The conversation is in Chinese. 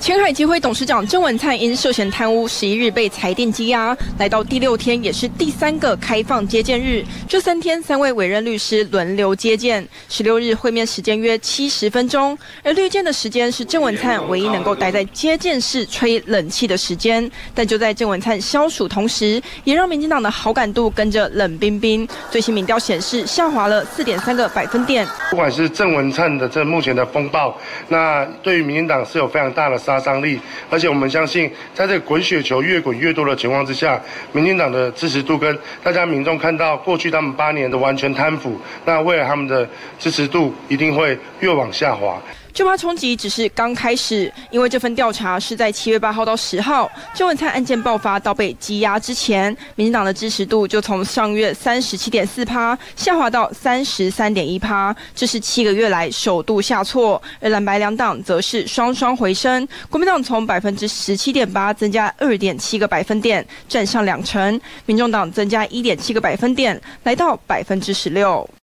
前海基会董事长郑文灿因涉嫌贪污，11日被裁定羁押。来到第6天，也是第3个开放接见日。这3天，3位委任律师轮流接见。16日会面时间约70分钟，而律见的时间是郑文灿唯一能够待在接见室吹冷气的时间。但就在郑文灿消暑同时，也让民进党的好感度跟着冷冰冰。最新民调显示，下滑了4.3个百分点。 不管是郑文灿的这目前的风暴，那对于民进党是有非常大的杀伤力，而且我们相信，在这个滚雪球越滚越多的情况之下，民进党的支持度跟大家民众看到过去他们8年的完全贪腐，那未来他们的支持度一定会越往下滑。 这波冲击只是刚开始，因为这份调查是在7月8号到10号，郑文灿案件爆发到被羁押之前，民进党的支持度就从上月37.4%下滑到33.1%，这是7个月来首度下挫。而蓝白两党则是双双回升，国民党从17.8%增加2.7个百分点，占上2成；民众党增加1.7个百分点，来到16%。